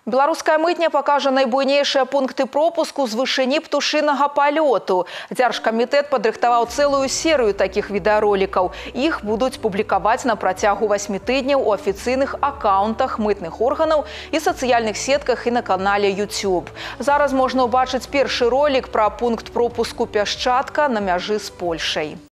Беларуская мытня пакажа найбуйнейшыя пункты пропуску з вышыні птушынага палёту. Дзяржкамітэт падрыхтаваў цэлую серыю такіх відэаролікаў. Іх будуць публікаваць на працягу 8 тыдняў у афіцыйных акаунтах мытных органаў і сацыяльных сетках і на канале YouTube. Зараз можна ўбачыць першы ролік пра пункт пропуску Пясчатка на мяжы з Польшай.